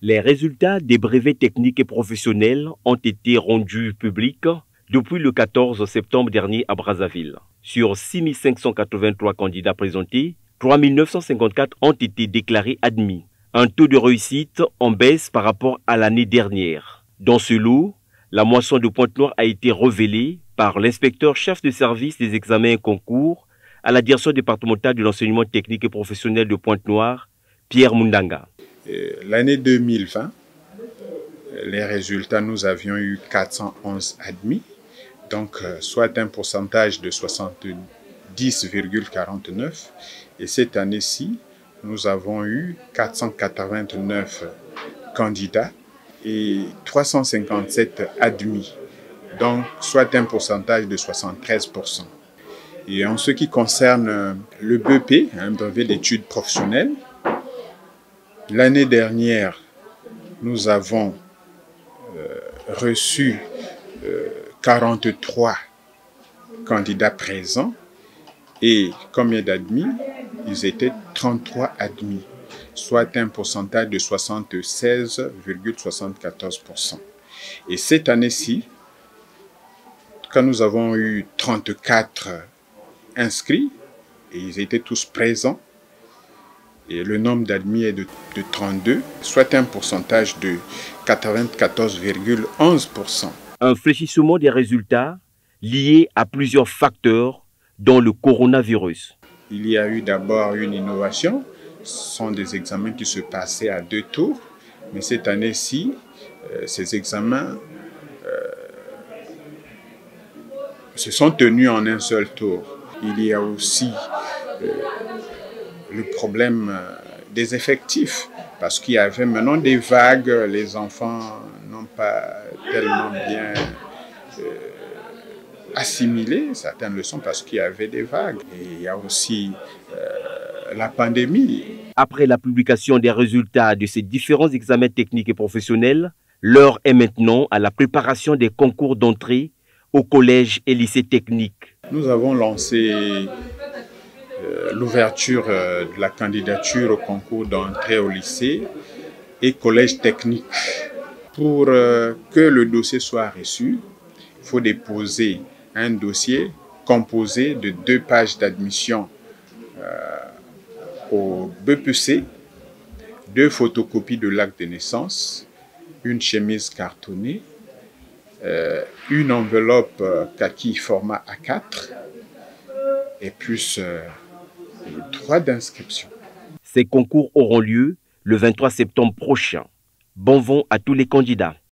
Les résultats des brevets techniques et professionnels ont été rendus publics depuis le 14 septembre dernier à Brazzaville. Sur 6 583 candidats présentés, 3 954 ont été déclarés admis. Un taux de réussite en baisse par rapport à l'année dernière. Dans ce lot, la moisson de Pointe-Noire a été révélée par l'inspecteur chef de service des examens et concours à la direction départementale de l'enseignement technique et professionnel de Pointe-Noire, Pierre Mundanga. L'année 2020, les résultats, nous avions eu 411 admis, donc soit un pourcentage de 70,49. Et cette année-ci, nous avons eu 489 candidats et 357 admis, donc soit un pourcentage de 73%. Et en ce qui concerne le BEP, un brevet d'études professionnelles, l'année dernière, nous avons reçu 43 candidats présents et combien d'admis? Ils étaient 33 admis, soit un pourcentage de 76,74%. Et cette année-ci, quand nous avons eu 34 inscrits, et ils étaient tous présents, et le nombre d'admis est de 32, soit un pourcentage de 94,11%. Un fléchissement des résultats lié à plusieurs facteurs, dont le coronavirus. Il y a eu d'abord une innovation. Ce sont des examens qui se passaient à 2 tours. Mais cette année-ci, ces examens se sont tenus en un seul tour. Il y a aussi le problème des effectifs, parce qu'il y avait maintenant des vagues, les enfants n'ont pas tellement bien assimilé certaines leçons parce qu'il y avait des vagues. Et il y a aussi la pandémie. Après la publication des résultats de ces différents examens techniques et professionnels, l'heure est maintenant à la préparation des concours d'entrée au collège et lycée technique. Nous avons lancé l'ouverture de la candidature au concours d'entrée au lycée et collège technique. Pour que le dossier soit reçu, il faut déposer un dossier composé de 2 pages d'admission au BEPC, 2 photocopies de l'acte de naissance, une chemise cartonnée, une enveloppe kaki format A4 et plus le droit d'inscription. Ces concours auront lieu le 23 septembre prochain. Bon vent à tous les candidats.